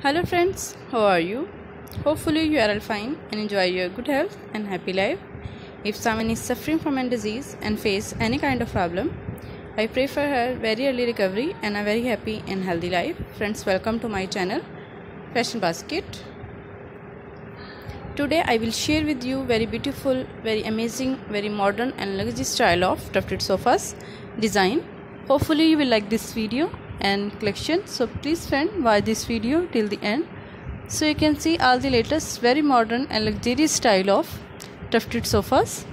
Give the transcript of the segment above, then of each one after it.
Hello friends, how are you? Hopefully you are all fine and enjoy your good health and happy life. If someone is suffering from a disease and face any kind of problem, I pray for her very early recovery and a very happy and healthy life. Friends, welcome to my channel Fashion Basket. Today I will share with you very beautiful, very amazing, very modern and luxury style of tufted sofas design. Hopefully you will like this video and collection, so please friend watch this video till the end so you can see all the latest very modern and luxurious style of tufted sofas.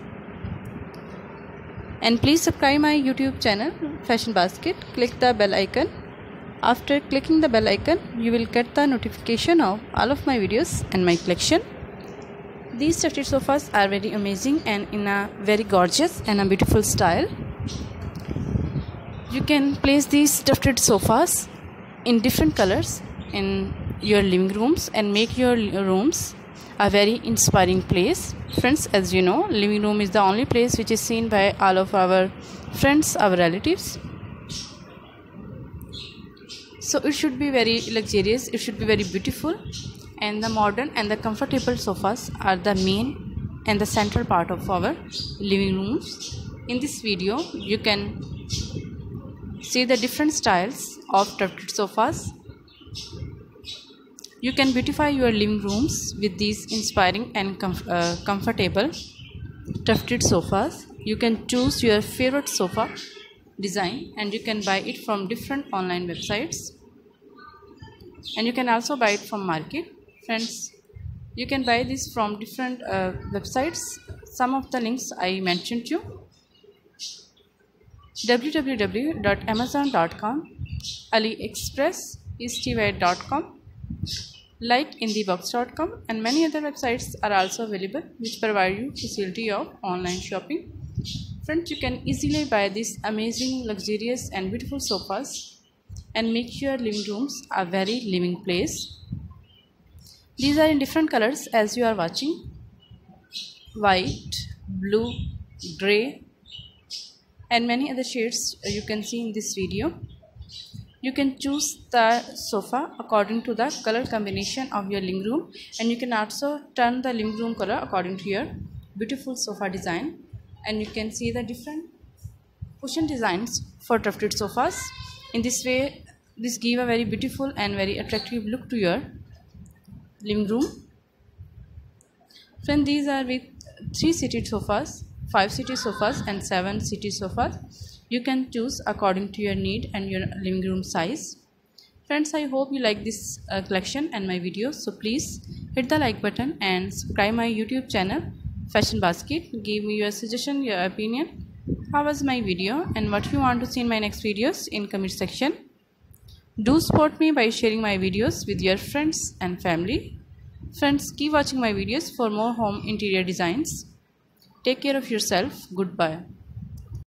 And please subscribe my YouTube channel Fashion Basket. Click the bell icon. After clicking the bell icon you will get the notification of all of my videos and my collection. These tufted sofas are very amazing and in a very gorgeous and a beautiful style. You can place these tufted sofas in different colors in your living rooms and make your rooms a very inspiring place. Friends, as you know, living room is the only place which is seen by all of our friends, our relatives. So it should be very luxurious, it should be very beautiful, and the modern and the comfortable sofas are the main and the central part of our living rooms. In this video you can see the different styles of tufted sofas. You can beautify your living rooms with these inspiring and comfortable tufted sofas. You can choose your favorite sofa design and you can buy it from different online websites, and you can also buy it from market. Friends, you can buy this from different websites. Some of the links I mentioned to you: www.amazon.com, AliExpress, eastway.com, likeinthebox.com, and many other websites are also available which provide you facility of online shopping. Friends, you can easily buy these amazing, luxurious and beautiful sofas and make your living rooms a very living place. These are in different colors as you are watching: white, blue, grey, and many other shades you can see in this video. You can choose the sofa according to the color combination of your living room, and you can also turn the living room color according to your beautiful sofa design. And you can see the different cushion designs for tufted sofas. In this way, this give a very beautiful and very attractive look to your living room. Friends, these are with 3-seated sofas, 5-seated sofas and 7-seated sofas. You can choose according to your need and your living room size. Friends, I hope you like this collection and my videos. So please hit the like button and subscribe my YouTube channel Fashion Basket. Give me your suggestion, your opinion. How was my video and what you want to see in my next videos in comment section. Do support me by sharing my videos with your friends and family. Friends, keep watching my videos for more home interior designs. Take care of yourself. Goodbye.